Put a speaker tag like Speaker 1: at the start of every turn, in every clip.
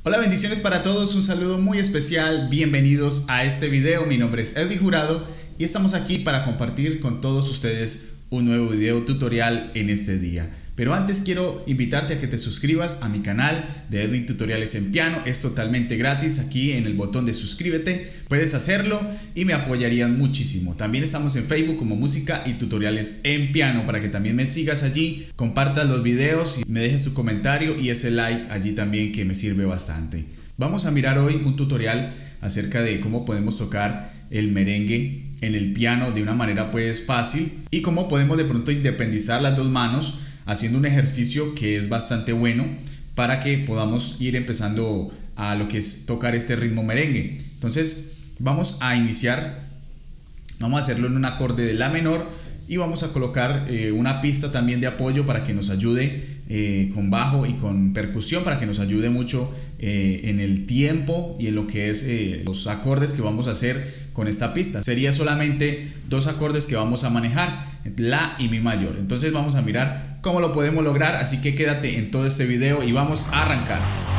Speaker 1: Hola, bendiciones para todos, un saludo muy especial, bienvenidos a este video. Mi nombre es Edwin Jurado y estamos aquí para compartir con todos ustedes un nuevo video tutorial en este día. Pero antes quiero invitarte a que te suscribas a mi canal de Edwin Tutoriales en Piano. Es totalmente gratis, aquí en el botón de suscríbete puedes hacerlo y me apoyarían muchísimo. También estamos en Facebook como Música y Tutoriales en Piano para que también me sigas allí, compartas los videos y me dejes tu comentario y ese like allí también, que me sirve bastante. Vamos a mirar hoy un tutorial acerca de cómo podemos tocar el merengue en el piano de una manera pues fácil y cómo podemos de pronto independizar las dos manos haciendo un ejercicio que es bastante bueno para que podamos ir empezando a lo que es tocar este ritmo merengue. Entonces vamos a iniciar, vamos a hacerlo en un acorde de la menor y vamos a colocar una pista también de apoyo para que nos ayude con bajo y con percusión, para que nos ayude mucho en el tiempo y en lo que es los acordes que vamos a hacer con esta pista. Sería solamente dos acordes que vamos a manejar, la y mi mayor. Entonces vamos a mirar cómo lo podemos lograr, así que quédate en todo este video y vamos a arrancar.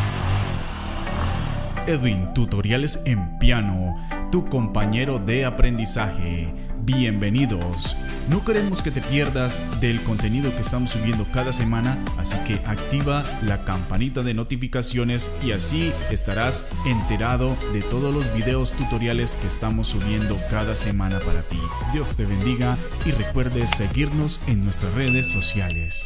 Speaker 2: Edwin Tutoriales en Piano, tu compañero de aprendizaje. Bienvenidos. No queremos que te pierdas del contenido que estamos subiendo cada semana, así que activa la campanita de notificaciones y así estarás enterado de todos los videos tutoriales que estamos subiendo cada semana para ti. Dios te bendiga y recuerde seguirnos en nuestras redes sociales.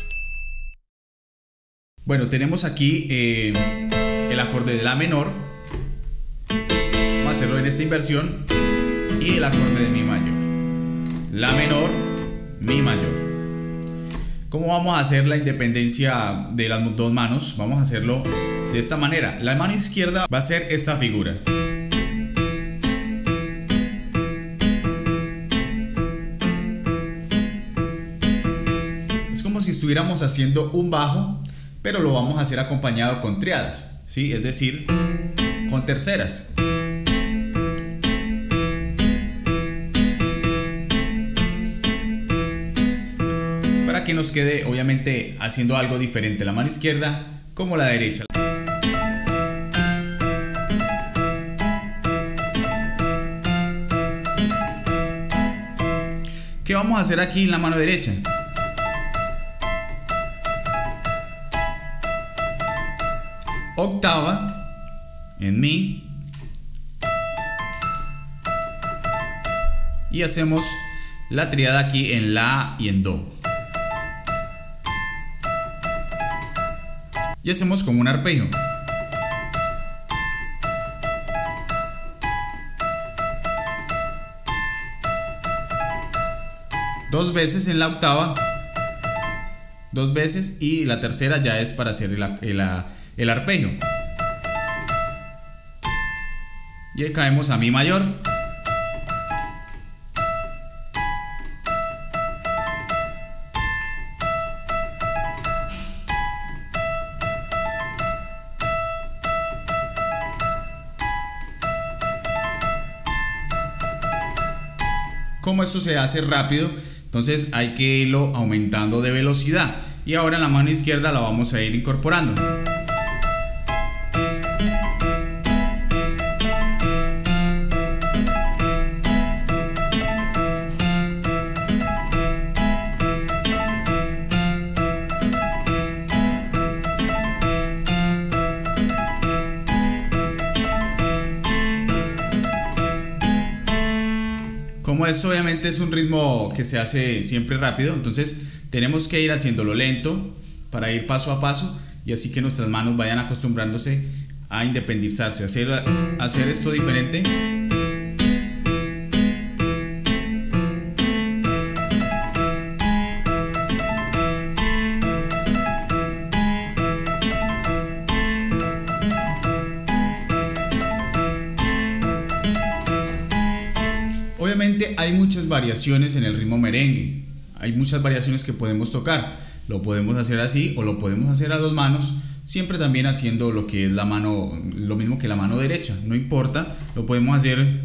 Speaker 1: Bueno, tenemos aquí el acorde de la menor. Vamos a hacerlo en esta inversión y el acorde de mi mayor. La menor, mi mayor. ¿Cómo vamos a hacer la independencia de las dos manos? Vamos a hacerlo de esta manera. La mano izquierda va a ser esta figura. Es como si estuviéramos haciendo un bajo, pero lo vamos a hacer acompañado con triadas, ¿sí? Es decir, con terceras. Que nos quede obviamente haciendo algo diferente la mano izquierda como la derecha. ¿Qué vamos a hacer aquí en la mano derecha? Octava en mi y hacemos la tríada aquí en la y en do. Y hacemos como un arpegio. Dos veces en la octava, dos veces, y la tercera ya es para hacer el arpegio. Y ahí caemos a mi mayor. Como esto se hace rápido, entonces hay que irlo aumentando de velocidad. Y ahora en la mano izquierda la vamos a ir incorporando. Como esto obviamente es un ritmo que se hace siempre rápido, entonces tenemos que ir haciéndolo lento para ir paso a paso y así que nuestras manos vayan acostumbrándose a independizarse, hacer esto diferente. Obviamente hay muchas variaciones en el ritmo merengue, hay muchas variaciones que podemos tocar. Lo podemos hacer así o lo podemos hacer a dos manos, siempre también haciendo lo que es la mano, lo mismo que la mano derecha, no importa, lo podemos hacer.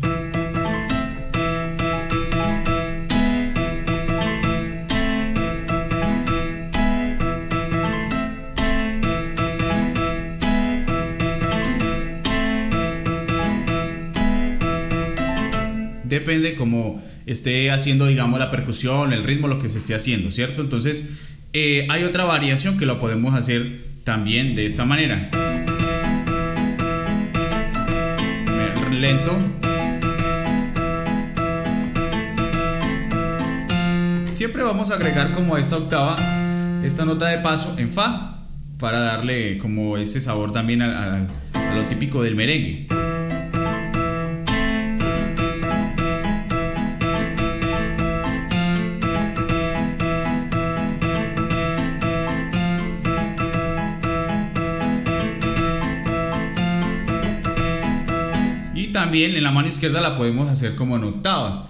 Speaker 1: depende cómo esté haciendo, digamos, la percusión, el ritmo, lo que se esté haciendo, ¿cierto? Entonces hay otra variación que lo podemos hacer también de esta manera. Lento. Siempre vamos a agregar como esta octava, esta nota de paso en fa, para darle como ese sabor también a lo típico del merengue. Y también en la mano izquierda la podemos hacer como en octavas.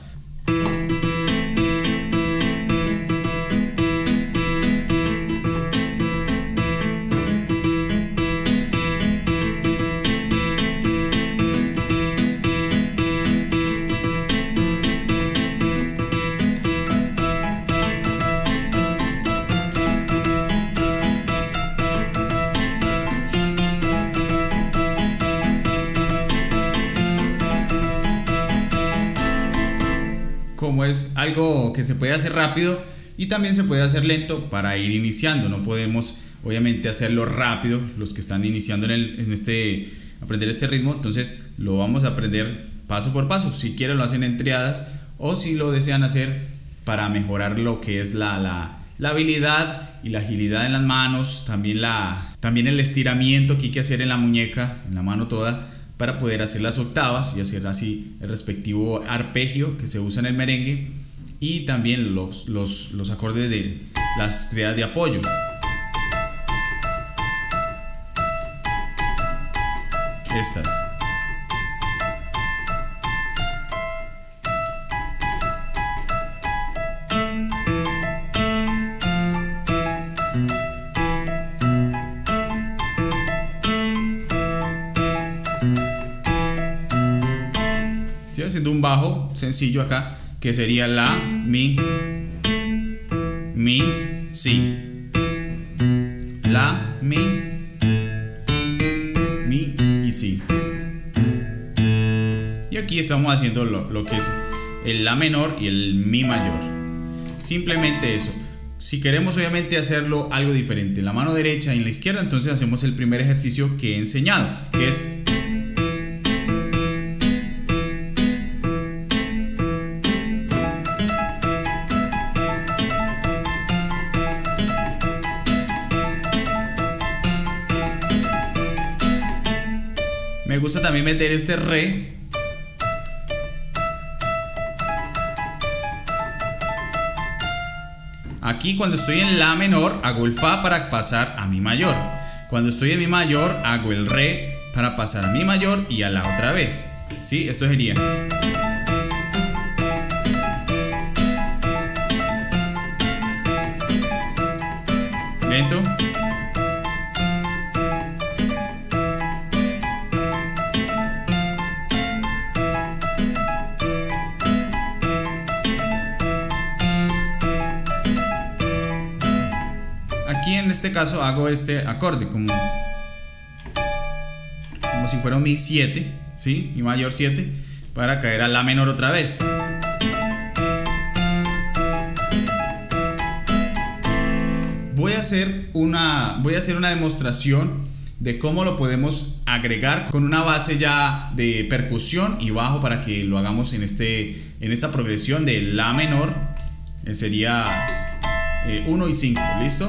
Speaker 1: Como es algo que se puede hacer rápido y también se puede hacer lento para ir iniciando, no podemos obviamente hacerlo rápido los que están iniciando aprender este ritmo, entonces lo vamos a aprender paso por paso. Si quieren lo hacen en triadas, o si lo desean hacer para mejorar lo que es la habilidad y la agilidad en las manos, también el estiramiento que hay que hacer en la muñeca, en la mano toda, para poder hacer las octavas y hacer así el respectivo arpegio que se usa en el merengue, y también los acordes de las triadas de apoyo. Estas. Estoy haciendo un bajo sencillo acá, que sería la, mi, si. La, mi y si. Y aquí estamos haciendo lo que es el la menor y el mi mayor. Simplemente eso. Si queremos obviamente hacerlo algo diferente en la mano derecha y en la izquierda, entonces hacemos el primer ejercicio que he enseñado, que es me gusta también meter este re. Aquí cuando estoy en la menor hago el fa para pasar a mi mayor. Cuando estoy en mi mayor hago el re para pasar a mi mayor y a la otra vez. ¿Sí? Esto sería. Lento. Aquí en este caso hago este acorde como si fuera un mi 7, ¿sí? Mi mayor 7, para caer a la menor otra vez. Voy a hacer una demostración de cómo lo podemos agregar con una base ya de percusión y bajo, para que lo hagamos en esta progresión de la menor. Sería 1 y 5, ¿listo?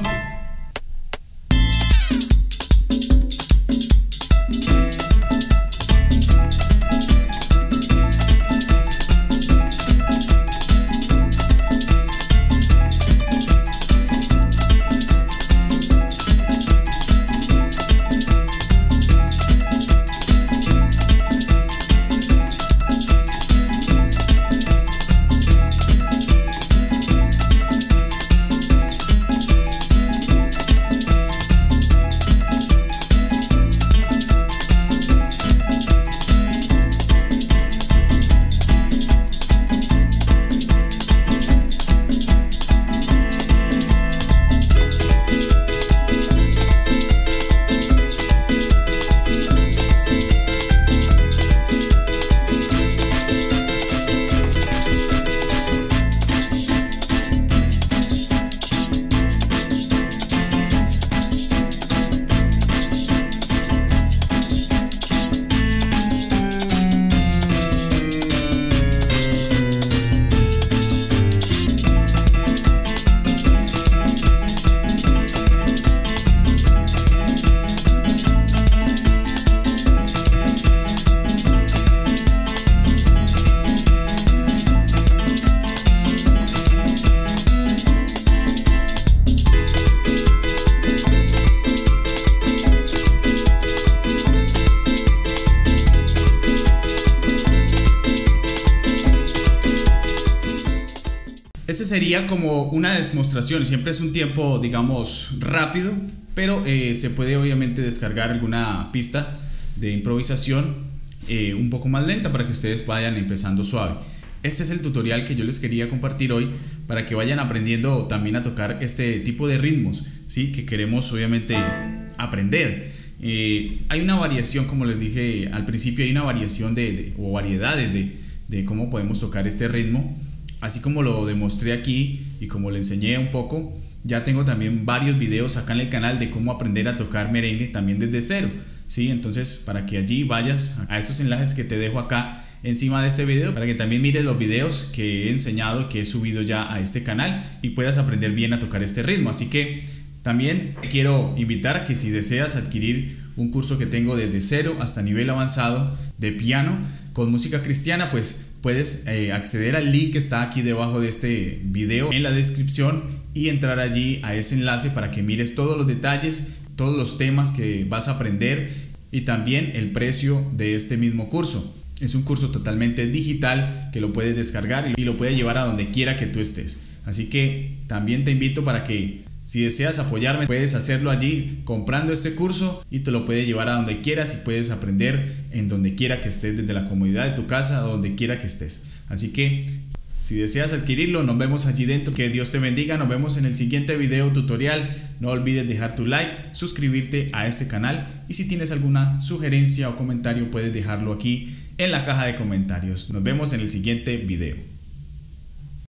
Speaker 1: Este sería como una demostración, siempre es un tiempo, digamos, rápido, pero se puede obviamente descargar alguna pista de improvisación un poco más lenta para que ustedes vayan empezando suave. Este es el tutorial que yo les quería compartir hoy para que vayan aprendiendo también a tocar este tipo de ritmos, ¿sí? Que queremos obviamente aprender. Hay una variación, como les dije al principio, hay una variación o variedades de cómo podemos tocar este ritmo. Así como lo demostré aquí y como le enseñé un poco, ya tengo también varios videos acá en el canal de cómo aprender a tocar merengue también desde cero, ¿sí? Entonces, para que allí vayas a esos enlaces que te dejo acá encima de este video, para que también mires los videos que he enseñado, que he subido ya a este canal y puedas aprender bien a tocar este ritmo. Así que también te quiero invitar a que si deseas adquirir un curso que tengo desde cero hasta nivel avanzado de piano con música cristiana, pues puedes acceder al link que está aquí debajo de este video en la descripción y entrar allí a ese enlace para que mires todos los detalles, todos los temas que vas a aprender y también el precio de este mismo curso. Es un curso totalmente digital que lo puedes descargar y lo puedes llevar a donde quiera que tú estés. Así que también te invito para que si deseas apoyarme, puedes hacerlo allí comprando este curso y te lo puedes llevar a donde quieras y puedes aprender en donde quiera que estés, desde la comodidad de tu casa o donde quiera que estés. Así que si deseas adquirirlo, nos vemos allí dentro. Que Dios te bendiga, nos vemos en el siguiente video tutorial. No olvides dejar tu like, suscribirte a este canal y si tienes alguna sugerencia o comentario puedes dejarlo aquí en la caja de comentarios. Nos vemos en el siguiente video.